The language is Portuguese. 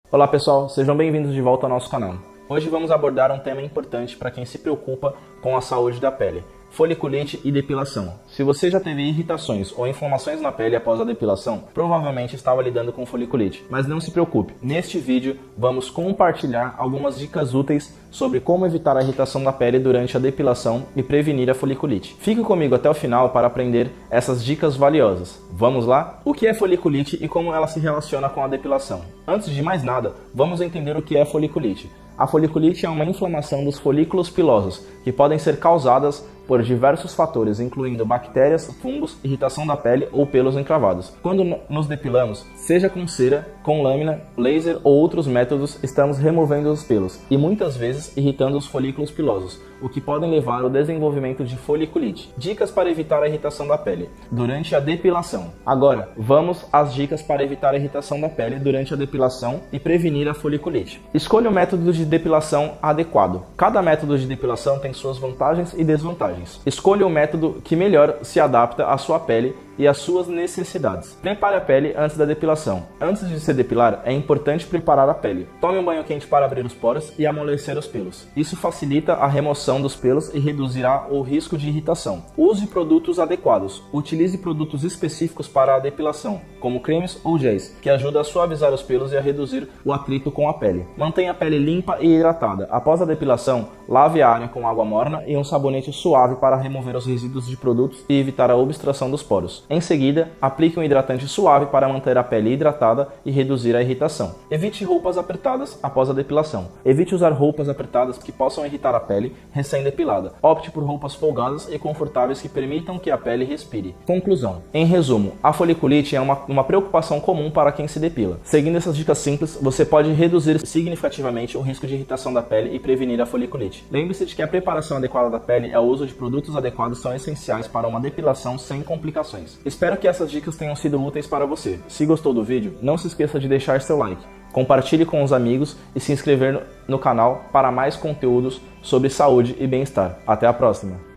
Olá pessoal, sejam bem-vindos de volta ao nosso canal. Hoje vamos abordar um tema importante para quem se preocupa com a saúde da pele: foliculite e depilação. Se você já teve irritações ou inflamações na pele após a depilação, provavelmente estava lidando com foliculite. Mas não se preocupe, neste vídeo vamos compartilhar algumas dicas úteis sobre como evitar a irritação da pele durante a depilação e prevenir a foliculite. Fique comigo até o final para aprender essas dicas valiosas. Vamos lá? O que é foliculite e como ela se relaciona com a depilação? Antes de mais nada, vamos entender o que é foliculite. A foliculite é uma inflamação dos folículos pilosos, que podem ser causadas por diversos fatores, incluindo bactérias, fungos, irritação da pele ou pelos encravados. Quando nos depilamos, seja com cera, com lâmina, laser ou outros métodos, estamos removendo os pelos e muitas vezes irritando os folículos pilosos, o que podem levar ao desenvolvimento de foliculite. Dicas para evitar a irritação da pele durante a depilação. Agora, vamos às dicas para evitar a irritação da pele durante a depilação e prevenir a foliculite. Escolha o método de depilação adequado. Cada método de depilação tem suas vantagens e desvantagens. Escolha o método que melhor se adapta à sua pele e às suas necessidades. Prepare a pele antes da depilação. Antes de se depilar, é importante preparar a pele. Tome um banho quente para abrir os poros e amolecer os pelos. Isso facilita a remoção dos pelos e reduzirá o risco de irritação. Use produtos adequados. Utilize produtos específicos para a depilação, como cremes ou géis, que ajudam a suavizar os pelos e a reduzir o atrito com a pele. Mantenha a pele limpa e hidratada. Após a depilação, lave a área com água morna e um sabonete suave para remover os resíduos de produtos e evitar a obstrução dos poros. Em seguida, aplique um hidratante suave para manter a pele hidratada e reduzir a irritação. Evite roupas apertadas após a depilação. Evite usar roupas apertadas que possam irritar a pele recém-depilada. Opte por roupas folgadas e confortáveis que permitam que a pele respire. Conclusão. Em resumo, a foliculite é uma preocupação comum para quem se depila. Seguindo essas dicas simples, você pode reduzir significativamente o risco de irritação da pele e prevenir a foliculite. Lembre-se de que a preparação adequada da pele e o uso de produtos adequados são essenciais para uma depilação sem complicações. Espero que essas dicas tenham sido úteis para você. Se gostou do vídeo, não se esqueça de deixar seu like, compartilhe com os amigos e se inscrever no canal para mais conteúdos sobre saúde e bem-estar. Até a próxima!